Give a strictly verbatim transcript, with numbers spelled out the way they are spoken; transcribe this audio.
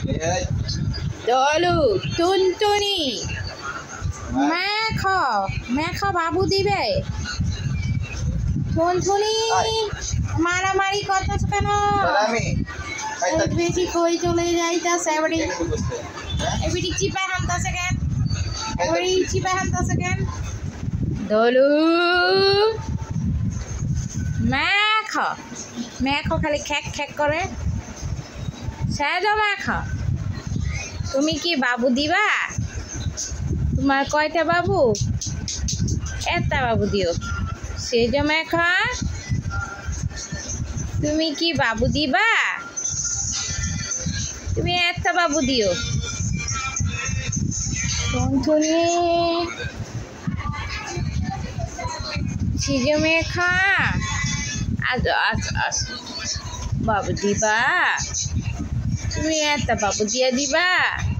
দলু টুনটুনি মেখো মেখো বাবু দিবে টুনটুনি মারামারি করতেছ কেন বেশি কই চলে যাইতাছে এবারে এবারে চিপায় হামতাছে কেন এবারে চিপায় হামতাছে কেন দলু মেখো মেখো খালি খ্যাক খ্যাক করে সেজো মেখো তুমি কি বাবু দিবা তোমার কয়টা বাবু একটা বাবু দিও সেজো মেখো তুমি কি বাবু দিবা তুমি একটা বাবু দিও টুনটুনি সেজো মেখো আজ আজ আজ বাবু দিবা তুমি একটা বাবু দিয়া দিবা।